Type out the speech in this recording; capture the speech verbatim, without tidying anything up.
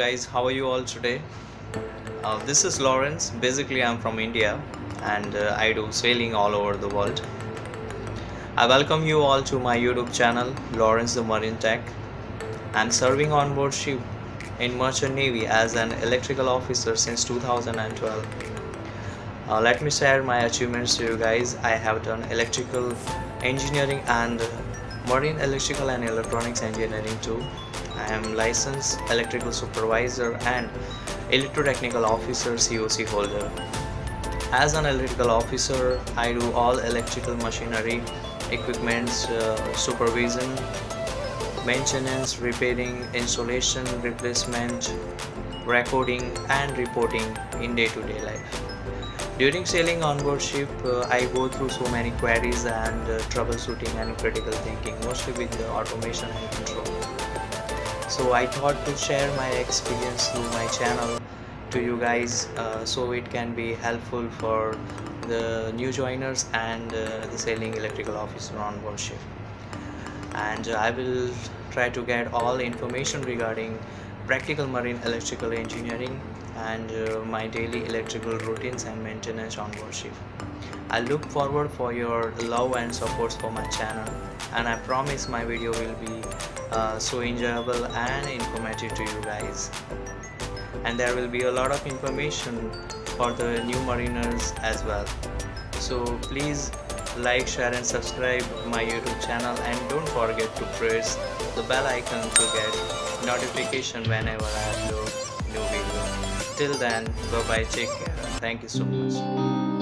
guys, how are you all today? Uh, this is Lawrence. Basically, I'm from India and uh, I do sailing all over the world. I welcome you all to my YouTube channel, Lawrence the Marine Tech. I'm serving on board ship in Merchant Navy as an electrical officer since two thousand twelve. Uh, let me share my achievements to you guys. I have done electrical engineering and marine electrical and electronics engineering too. I am licensed electrical supervisor and electrotechnical officer C O C holder. As an electrical officer, I do all electrical machinery, equipments, uh, supervision, maintenance, repairing, installation, replacement, recording and reporting in day-to-day life. During sailing on board ship, uh, I go through so many queries and uh, troubleshooting and critical thinking, mostly with the automation and control. So I thought to share my experience through my channel to you guys, uh, so it can be helpful for the new joiners and uh, the sailing electrical officer on board ship. And uh, I will try to get all information regarding practical marine electrical engineering and uh, my daily electrical routines and maintenance on board ship. I look forward for your love and support for my channel, and I promise my video will be uh, so enjoyable and informative to you guys. And there will be a lot of information for the new mariners as well. So please like, share and subscribe my YouTube channel, and don't forget to press the bell icon to get notification whenever I upload new video. Till then, bye bye, take care, thank you so much.